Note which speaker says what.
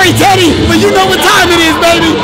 Speaker 1: sorry, Teddy, but you know what time it is, baby.